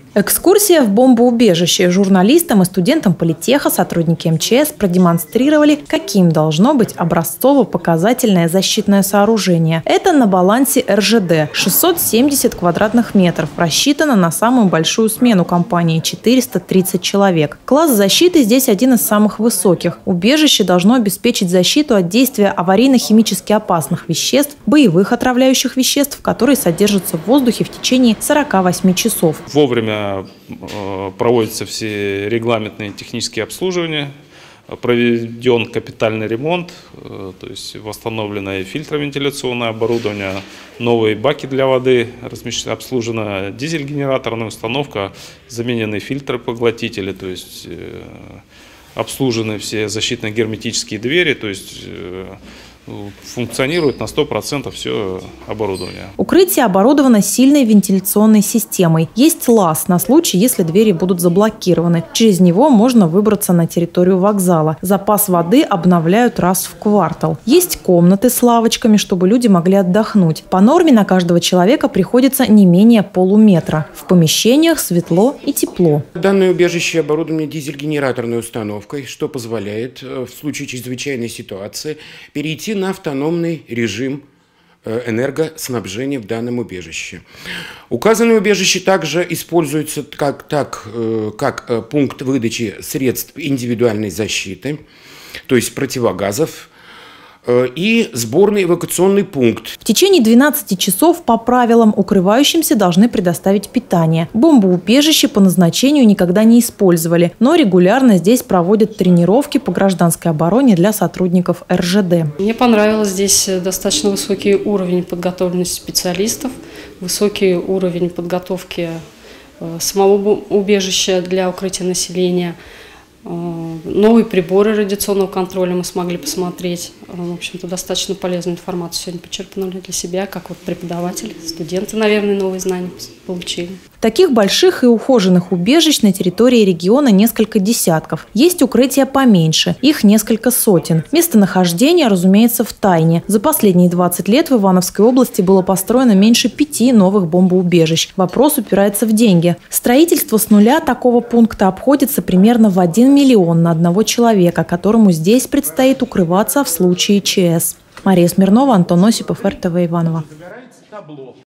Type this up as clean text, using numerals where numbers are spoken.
Экскурсия в бомбоубежище. Журналистам и студентам политеха сотрудники МЧС продемонстрировали, каким должно быть образцово-показательное защитное сооружение. Это на балансе РЖД. 670 квадратных метров. Рассчитано на самую большую смену компании – 430 человек. Класс защиты здесь один из самых высоких. Убежище должно обеспечить защиту от действия аварийно-химически опасных веществ, боевых отравляющих веществ, которые содержатся в воздухе в течение 48 часов. Вовремя проводятся все регламентные технические обслуживания, проведен капитальный ремонт, то есть восстановлено фильтровентиляционное оборудование, новые баки для воды, обслужена дизель-генераторная установка, заменены фильтры-поглотители, то есть обслужены все защитно-герметические двери, то есть функционирует на 100% все оборудование. Укрытие оборудовано сильной вентиляционной системой. Есть лаз на случай, если двери будут заблокированы. Через него можно выбраться на территорию вокзала. Запас воды обновляют раз в квартал. Есть комнаты с лавочками, чтобы люди могли отдохнуть. По норме на каждого человека приходится не менее полуметра. В помещениях светло и тепло. Данное убежище оборудовано дизель-генераторной установкой, что позволяет в случае чрезвычайной ситуации перейти на автономный режим энергоснабжения в данном убежище. Указанное убежище также используется как пункт выдачи средств индивидуальной защиты, то есть противогазов, и сборный эвакуационный пункт. В течение 12 часов по правилам укрывающимся должны предоставить питание. Бомбоубежище по назначению никогда не использовали, но регулярно здесь проводят тренировки по гражданской обороне для сотрудников РЖД. Мне понравилось здесь достаточно высокий уровень подготовленности специалистов, высокий уровень подготовки самого убежища для укрытия населения. Новые приборы радиационного контроля мы смогли посмотреть. В общем-то, достаточно полезную информацию сегодня почерпнули для себя, как вот преподаватели, студенты, наверное, новые знания получили. Таких больших и ухоженных убежищ на территории региона несколько десятков. Есть укрытия поменьше, их несколько сотен. Местонахождение, разумеется, в тайне. За последние 20 лет в Ивановской области было построено меньше 5 новых бомбоубежищ. Вопрос упирается в деньги. Строительство с нуля такого пункта обходится примерно в 1 миллион на одного человека, которому здесь предстоит укрываться в случае ЧС. Мария Смирнова, Антон Осипов, РТВ Иваново.